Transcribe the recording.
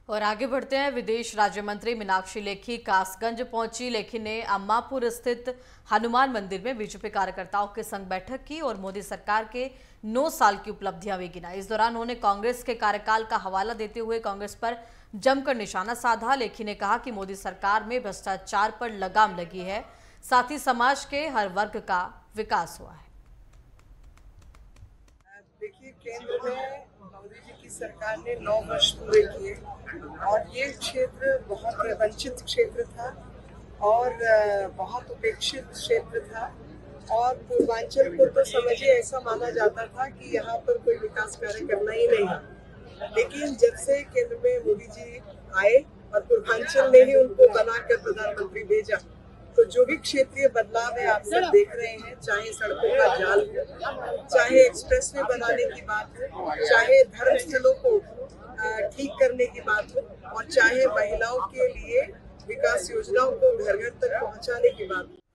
और आगे बढ़ते हैं। विदेश राज्य मंत्री मीनाक्षी लेखी कासगंज पहुंची। लेखी ने अम्मापुर स्थित हनुमान मंदिर में बीजेपी कार्यकर्ताओं के संग बैठक की और मोदी सरकार के 9 साल की उपलब्धियां भी गिनाई। इस दौरान उन्होंने कांग्रेस के कार्यकाल का हवाला देते हुए कांग्रेस पर जमकर निशाना साधा। लेखी ने कहा कि मोदी सरकार में भ्रष्टाचार पर लगाम लगी है, साथ ही समाज के हर वर्ग का विकास हुआ है। देखिए, केंद्र में मोदी जी की सरकार ने 9 वर्ष पूरे किए और ये क्षेत्र बहुत वंचित क्षेत्र था और बहुत उपेक्षित क्षेत्र था और पूर्वांचल को तो समझिए ऐसा माना जाता था कि यहाँ पर कोई विकास कार्य करना ही नहीं है। लेकिन जब से केंद्र में मोदी जी आए और पूर्वांचल ने ही उनको बनाकर प्रधानमंत्री भेजा, तो जो भी क्षेत्रीय बदलाव है आप सब देख रहे हैं, चाहे सड़कों का जाल हो, चाहे एक्सप्रेसवे बनाने की बात हो, चाहे धर्म स्थलों को ठीक करने की बात हो और चाहे महिलाओं के लिए विकास योजनाओं को घर घर तक पहुंचाने की बात हो।